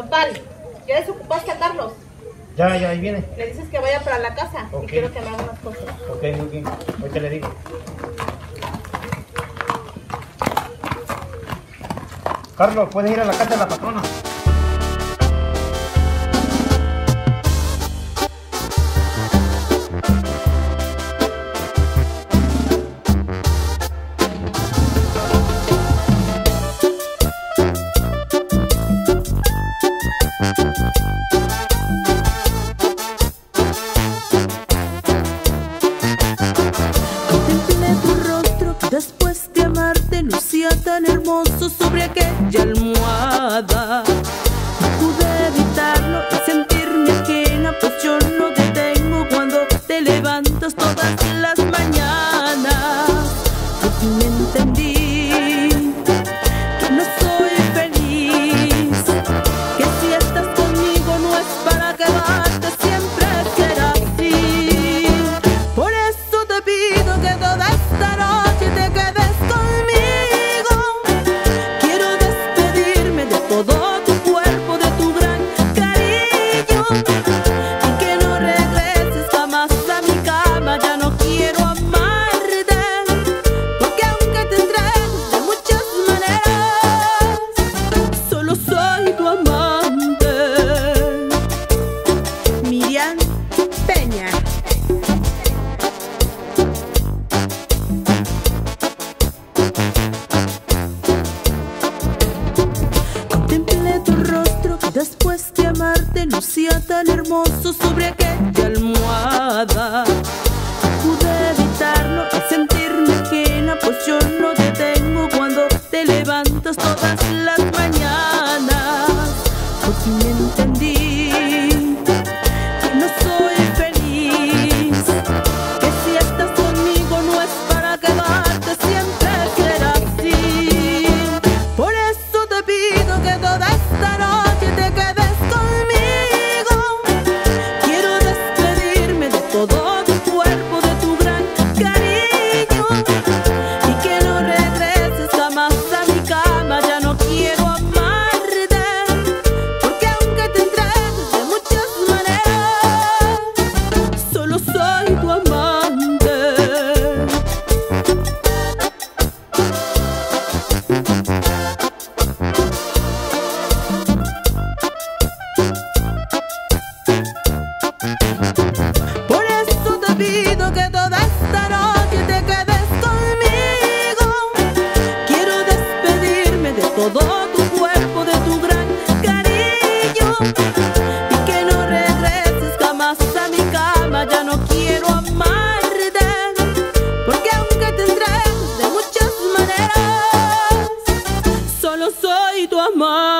Nopal, ¿ya desocupaste a Carlos? Ya, ahí viene. Le dices que vaya para la casa Ok. y quiero que me haga unas cosas. Ok, muy bien. Ahorita le digo. Carlos, puedes ir a la casa de la patrona. Contemplé tu rostro después de amarte, lucía tan hermoso sobre aquella almohada. No pude evitarlo y sentirme ajena, pues yo no te tengo cuando te levantas todas las mañanas. Por fin entendí que no soy feliz, que si estás conmigo no es para quedarte, siempre será así. Por eso te pido que toda esta noche te quedes conmigo. Quiero despedirme de todo tu cuerpo, de tu gran cariño, y que no regreses jamás a mi cama. Ya no quiero amarte, porque aunque te entregues de muchas maneras, solo soy tu amante. Miriam Peña. Contemplé tu rostro después de amarte, lucía tan hermoso sobre aquella almohada. No pude evitarlo y sentirme ajena, pues yo no te tengo cuando te levantas todas las mañanas. Por fin entendí que no soy feliz, que si estás conmigo no es para quedarte, siempre será así. Por eso te pido que toda esta noche te quedes conmigo. Quiero despedirme de todo tu cuerpo, de tu gran cariño, y que no regreses jamás a mi cama. Ya no quiero amarte, porque aunque te entregues de muchas maneras, solo soy tu amante. Por eso te pido que toda esta noche te quedes conmigo. Quiero despedirme de todo tu cuerpo, de tu gran cariño, y que no regreses jamás a mi cama. Ya no quiero amarte, porque aunque te entregues de muchas maneras, solo soy tu amante.